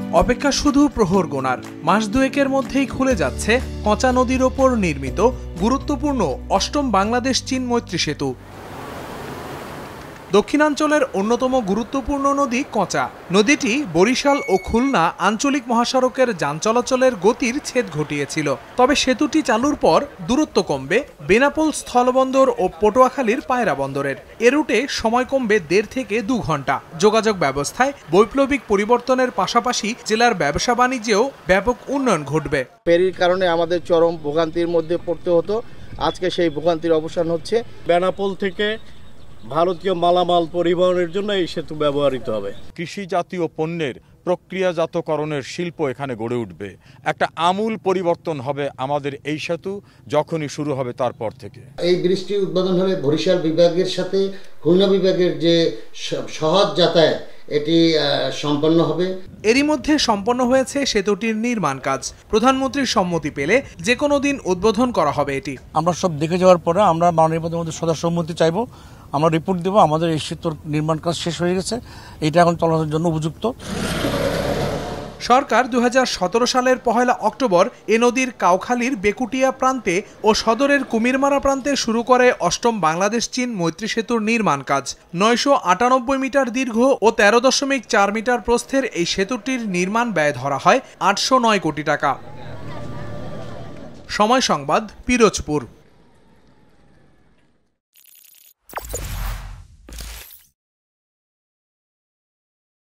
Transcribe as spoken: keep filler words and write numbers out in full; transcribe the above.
অপেক্ষা শুধু প্রহর গোনার। মাস দুয়েকের মধ্যেই খুলে যাচ্ছে কচা নদীর ওপর নির্মিত গুরুত্বপূর্ণ অষ্টম বাংলাদেশ চীন মৈত্রী সেতু। দক্ষিণাঞ্চলের অন্যতম গুরুত্বপূর্ণ নদী কচা। নদীটি বরিশাল ও খুলনা আঞ্চলিক মহাসড়কের যান চলাচলের গতির ছেদ ঘটিয়েছিল। তবে সেতুটি চালুর পর দূরত্ব কমবে বেনাপোল স্থলবন্দর ও পটুয়াখালীর পায়রা বন্দরের। এ রুটে সময় কমবে দেড় থেকে দু ঘন্টা। যোগাযোগ ব্যবস্থায় বৈপ্লবিক পরিবর্তনের পাশাপাশি জেলার ব্যবসা বাণিজ্যেও ব্যাপক উন্নয়ন ঘটবে। ফেরির কারণে আমাদের চরম ভোগান্তির মধ্যে পড়তে হতো, আজকে সেই ভোগান্তির অবসান হচ্ছে। বেনাপোল থেকে ভারতীয় মালামাল পরিবহনের জন্য এই সেতু ব্যবহৃত হবে। কৃষি জাতীয় পণ্যের প্রক্রিয়াজাতকরণের শিল্প এখানে গড়ে উঠবে। একটা আমূল পরিবর্তন হবে আমাদের এই সেতু যখনই শুরু হবে তারপর থেকে। এই ব্রিজটি উদ্বোধন হবে বরিশাল বিভাগের সাথে খুলনা বিভাগের যে সহজ যাতায়াত এটি সম্পন্ন হবে। এরই মধ্যে সম্পন্ন হয়েছে সেতুটির নির্মাণ কাজ। প্রধানমন্ত্রীর সম্মতি পেলে যে কোনো দিন উদ্বোধন করা হবে এটি। আমরা সব দেখে যাওয়ার পরে আমরা মাননীয় প্রধানমন্ত্রীর সদস্য সম্মতি চাইব, আমরা রিপোর্ট দেব। আমাদের এই সেতুর নির্মাণ কাজ শেষ হয়ে গেছে, এটা এখন চলাচলের জন্য উপযুক্ত। সরকার দুই হাজার সতেরো সালের পহেলা অক্টোবর এ নদীর কাউখালীর বেকুটিয়া প্রান্তে ও সদরের কুমিরমারা প্রান্তে শুরু করে অষ্টম বাংলাদেশ চীন মৈত্রী সেতুর নির্মাণ কাজ। নয়শো আটানব্বই মিটার দীর্ঘ ও তেরো দশমিক চার মিটার প্রস্থের এই সেতুটির নির্মাণ ব্যয় ধরা হয় আটশো নয় কোটি টাকা। সময় সংবাদ, পিরোজপুর।